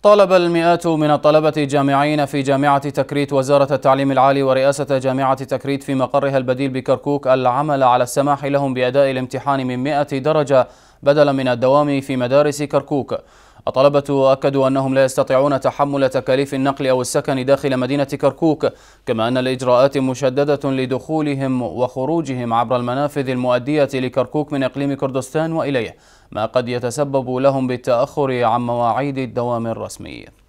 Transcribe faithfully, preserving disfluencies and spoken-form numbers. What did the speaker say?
طالب المئات من الطلبة الجامعيين في جامعة تكريت وزارة التعليم العالي ورئاسة جامعة تكريت في مقرها البديل بكركوك العمل على السماح لهم بأداء الامتحان من مئة درجة بدلا من الدوام في مدارس كركوك. الطلبة أكدوا أنهم لا يستطيعون تحمل تكاليف النقل أو السكن داخل مدينة كركوك، كما أن الإجراءات مشددة لدخولهم وخروجهم عبر المنافذ المؤدية لكركوك من إقليم كردستان وإليه، ما قد يتسبب لهم بالتأخر عن مواعيد الدوام الرسمي.